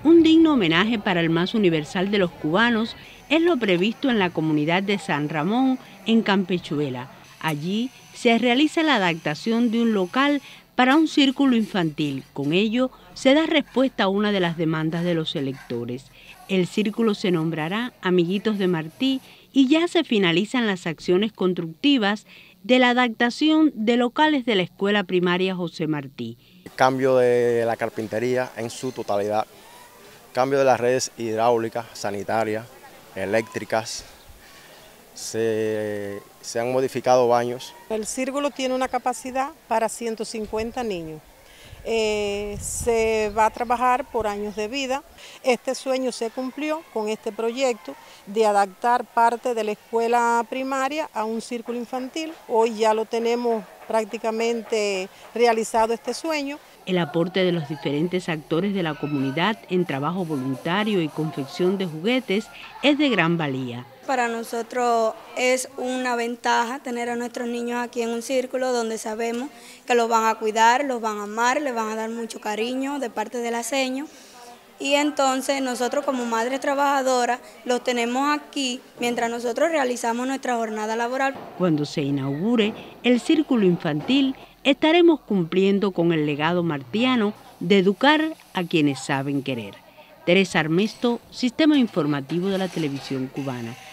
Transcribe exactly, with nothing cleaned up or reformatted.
Un digno homenaje para el más universal de los cubanos es lo previsto en la comunidad de San Ramón, en Campechuela. Allí se realiza la adaptación de un local para un círculo infantil. Con ello se da respuesta a una de las demandas de los electores. El círculo se nombrará Amiguitos de Martí y ya se finalizan las acciones constructivas de la adaptación de locales de la escuela primaria José Martí. Cambio de la carpintería en su totalidad, cambio de las redes hidráulicas, sanitarias, eléctricas, se, se han modificado baños. El círculo tiene una capacidad para ciento cincuenta niños. Eh, se va a trabajar por años de vida. Este sueño se cumplió con este proyecto de adaptar parte de la escuela primaria a un círculo infantil. Hoy ya lo tenemos prácticamente realizado este sueño. El aporte de los diferentes actores de la comunidad en trabajo voluntario y confección de juguetes es de gran valía. Para nosotros es una ventaja tener a nuestros niños aquí en un círculo donde sabemos que los van a cuidar, los van a amar, les van a dar mucho cariño de parte del aseño. Y entonces nosotros como madres trabajadoras los tenemos aquí mientras nosotros realizamos nuestra jornada laboral. Cuando se inaugure el círculo infantil, estaremos cumpliendo con el legado martiano de educar a quienes saben querer. Teresa Armesto, Sistema Informativo de la Televisión Cubana.